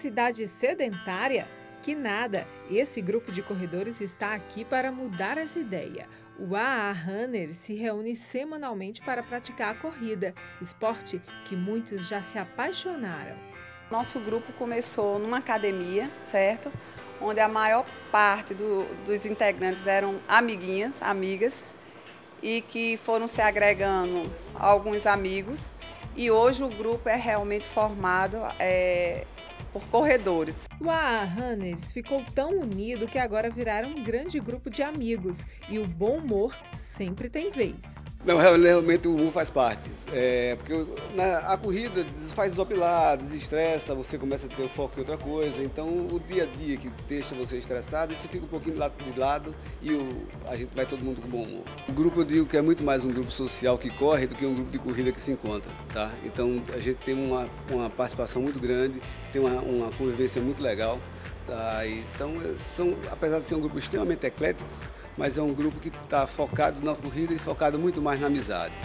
cidade sedentária? Que nada! Esse grupo de corredores está aqui para mudar essa ideia. O AA Runner se reúne semanalmente para praticar a corrida, esporte que muitos já se apaixonaram. Nosso grupo começou numa academia, certo? Onde a maior parte dos integrantes eram amigas, e que foram se agregando alguns amigos. E hoje o grupo é realmente formado por corredores. O AA Runners ficou tão unido que agora viraram um grande grupo de amigos e o bom humor sempre tem vez. Não, realmente o humor faz parte, porque a corrida faz desopilar, desestressa, você começa a ter o foco em outra coisa, então o dia a dia que deixa você estressado, isso fica um pouquinho de lado e a gente vai todo mundo com bom humor. O grupo, eu digo que é muito mais um grupo social que corre do que um grupo de corrida que se encontra, tá? Então a gente tem uma participação muito grande, tem uma convivência muito legal, tá? Então apesar de ser um grupo extremamente eclético, mas é um grupo que está focado na corrida e focado muito mais na amizade.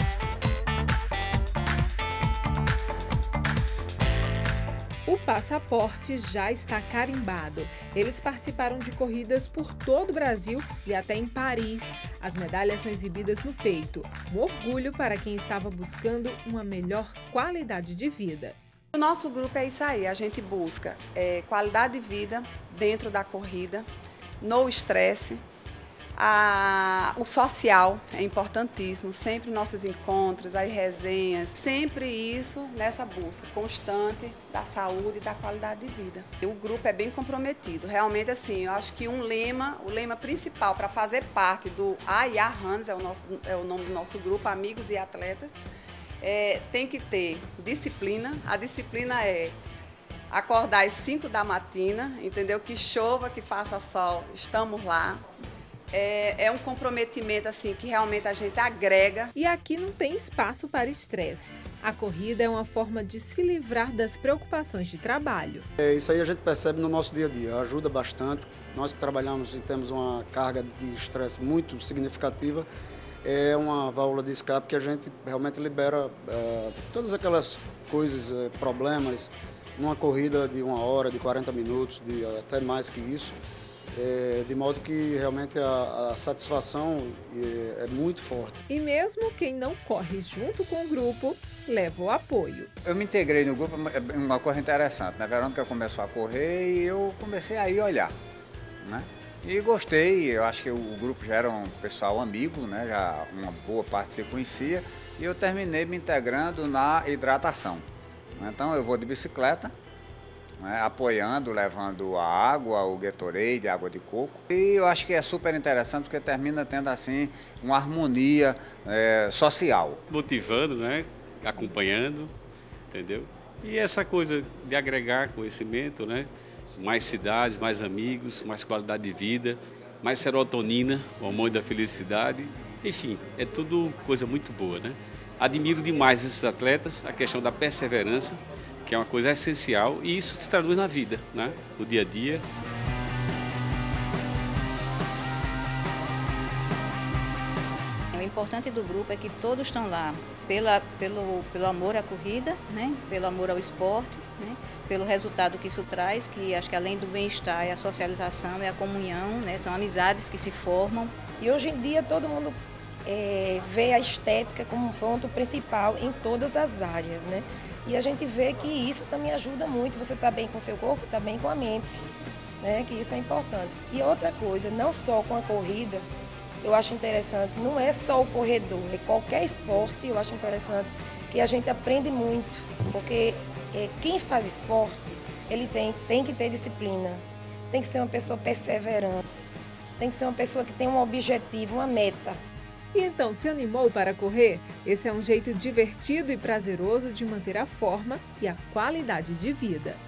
O passaporte já está carimbado. Eles participaram de corridas por todo o Brasil e até em Paris. As medalhas são exibidas no peito. Um orgulho para quem estava buscando uma melhor qualidade de vida. O nosso grupo é isso aí, a gente busca qualidade de vida dentro da corrida, no estresse. O social é importantíssimo, sempre nossos encontros, as resenhas, sempre isso nessa busca constante da saúde e da qualidade de vida. O grupo é bem comprometido, realmente assim, eu acho que o lema principal para fazer parte do AA Runners, é o nome do nosso grupo, Amigos e Atletas, tem que ter disciplina. A disciplina é acordar às 5 da matina, entendeu? Que chova, que faça sol, estamos lá. É um comprometimento assim que realmente a gente agrega. E aqui não tem espaço para estresse. A corrida é uma forma de se livrar das preocupações de trabalho. Isso aí a gente percebe no nosso dia a dia, ajuda bastante. Nós que trabalhamos e temos uma carga de estresse muito significativa, é uma válvula de escape que a gente realmente libera todas aquelas coisas, problemas, numa corrida de 1 hora, de 40 minutos, até mais que isso. De modo que realmente a satisfação é muito forte. E mesmo quem não corre junto com o grupo, leva o apoio. Eu me integrei no grupo, é uma coisa interessante. Na Verônica começou a correr e eu comecei a ir olhar, né? E gostei, eu acho que o grupo já era um pessoal amigo, né? Já uma boa parte se conhecia, e eu terminei me integrando na hidratação. Então eu vou de bicicleta, né, apoiando, levando a água, o Gatorade, água de coco. E eu acho que é super interessante porque termina tendo assim uma harmonia social. Motivando, né, acompanhando, entendeu? E essa coisa de agregar conhecimento, né, mais cidades, mais amigos, mais qualidade de vida, mais serotonina, o hormônio da felicidade. Enfim, é tudo coisa muito boa, né? Admiro demais esses atletas, a questão da perseverança, que é uma coisa essencial, e isso se traduz na vida, né? No dia a dia. O importante do grupo é que todos estão lá pelo amor à corrida, né? Pelo amor ao esporte, né? Pelo resultado que isso traz, que acho que além do bem-estar é a socialização, é a comunhão, né? São amizades que se formam. E hoje em dia todo mundo vê a estética como um ponto principal em todas as áreas, né? E a gente vê que isso também ajuda muito, você está bem com o seu corpo, está bem com a mente, né? Que isso é importante. E outra coisa, não só com a corrida, eu acho interessante, não é só o corredor, é qualquer esporte, eu acho interessante que a gente aprende muito, porque quem faz esporte, ele tem que ter disciplina, tem que ser uma pessoa perseverante, tem que ser uma pessoa que tem um objetivo, uma meta. E então, se animou para correr? Esse é um jeito divertido e prazeroso de manter a forma e a qualidade de vida.